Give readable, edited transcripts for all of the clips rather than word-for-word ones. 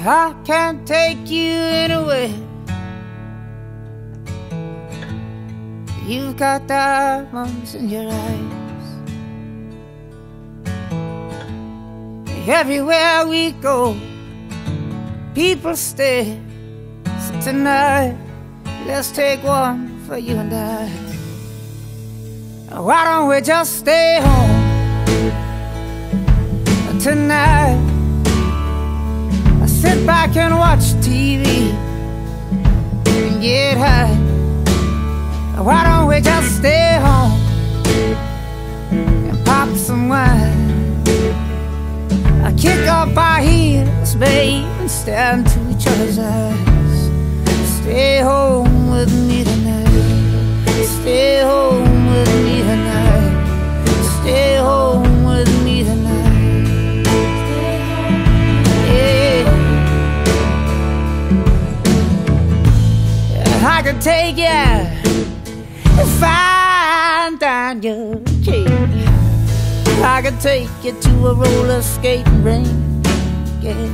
I can't take you anywhere. You've got diamonds in your eyes. Everywhere we go, people stare. So tonight, let's take one for you and I. Why don't we just stay home tonight? I sit back and watch TV and get high. Why don't we just stay home and pop some wine? I kick up our heels, babe, and stare into each other's eyes. Stay home with me tonight. Stay home with me tonight. Stay home with me tonight. Yeah, I could take you and find down your key. I could take you to a roller skating rink. Yeah.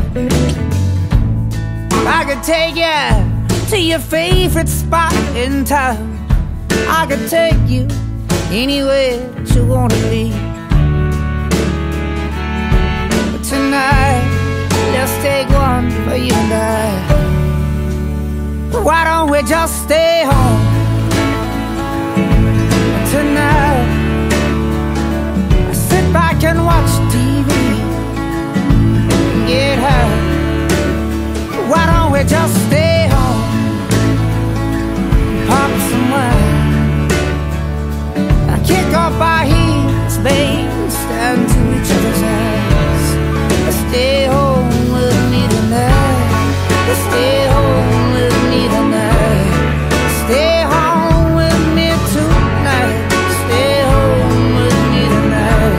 I could take you to your favorite spot in town. I could take you anywhere that you wanna be. But tonight, let's take one for you and I. Why don't we just stay home tonight? I sit back and watch TV and get high. Why don't we just stay home, pop some wine? I kick up our heels, babe, stand to each other's eyes. Stay home with me tonight. Stay home with me tonight. Stay home with me tonight. Stay home with me tonight.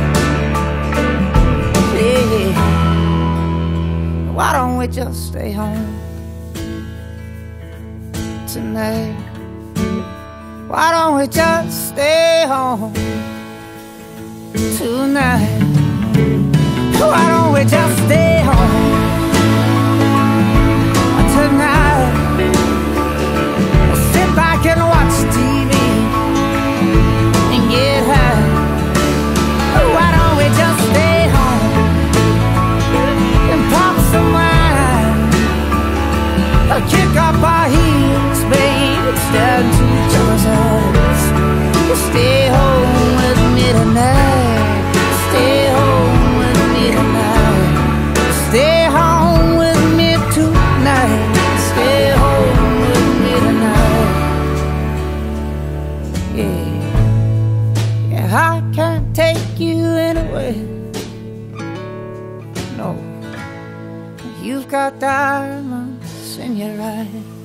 Yeah. Why don't we just stay home tonight? Why don't we just stay home tonight? Why don't we just stay home tonight? Sit back and watch TV and get high. Why don't we just stay home and pop some wine? Kick up our heels, babe, stand to each other's eyes. Stay home with me tonight. Stay home with me tonight. Stay home with me tonight. Stay home with me tonight. Yeah, yeah, I can't take you anywhere. No, you've got diamonds in your eyes.